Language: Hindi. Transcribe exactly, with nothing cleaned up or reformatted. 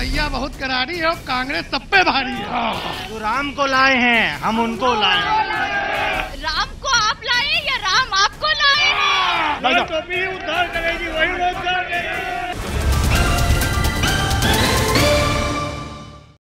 लड़ैया बहुत करारी है और कांग्रेस सब पे भारी है। जो राम को लाए हैं हम उनको लाए हैं। राम को आप लाए या राम आपको लाए? टोपी उद्धार करेगी वही उद्धार करेगी।